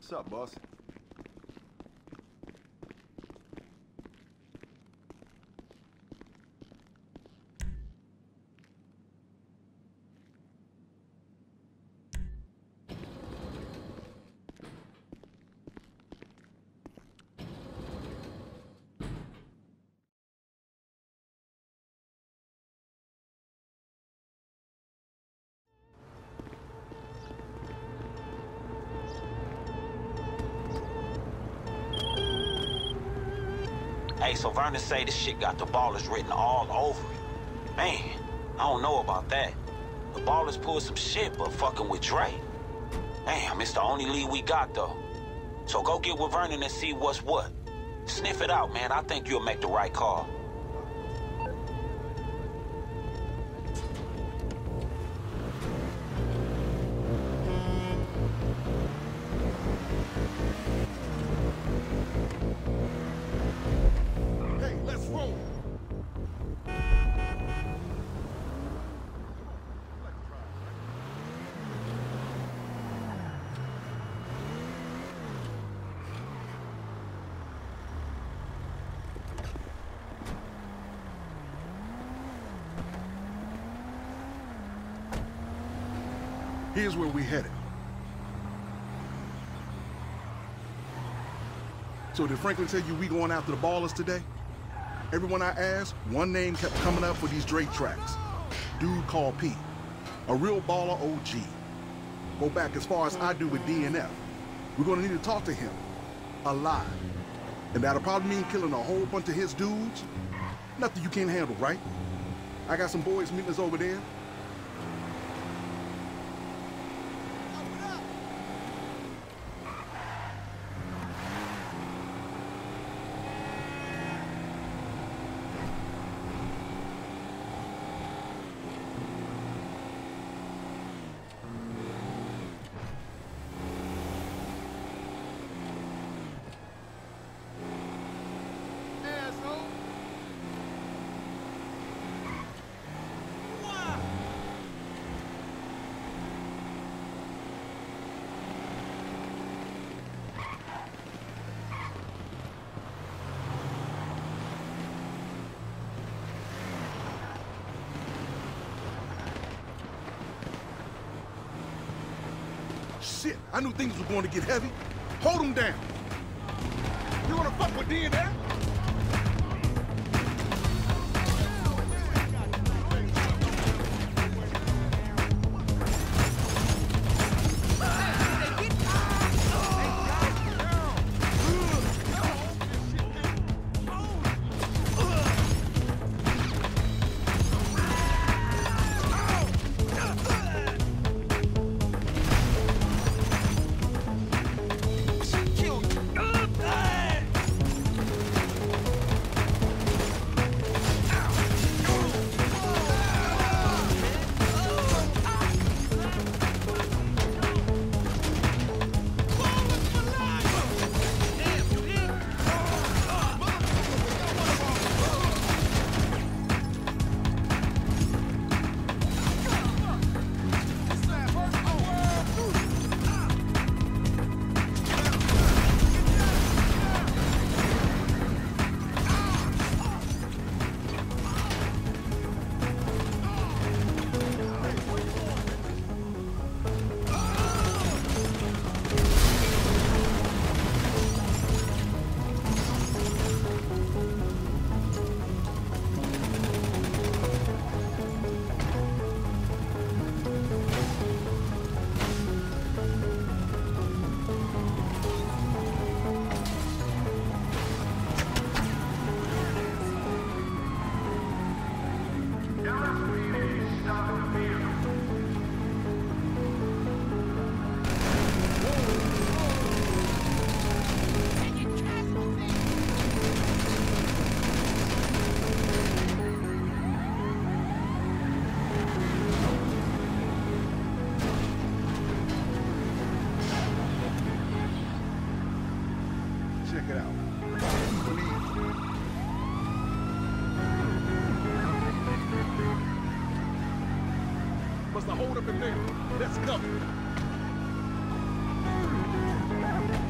What's up, boss? Hey, so Vernon say this shit got the Ballers written all over it. Man, I don't know about that. The Ballers pulled some shit, but fucking with Dre. Damn, it's the only lead we got, though. So go get with Vernon and see what's what. Sniff it out, man. I think you'll make the right call. Here's where we headed. So did Franklin tell you we going after the Ballers today? Everyone I asked, one name kept coming up for these Drake tracks. Dude called Pete. A real baller OG. Go back as far as I do with DNF. We're gonna need to talk to him. Alive. And that'll probably mean killing a whole bunch of his dudes. Nothing you can't handle, right? I got some boys meeting us over there. Shit, I knew things were going to get heavy. Hold them down. You wanna fuck with DNF? Check it out. What's the hold up in there? Let's go.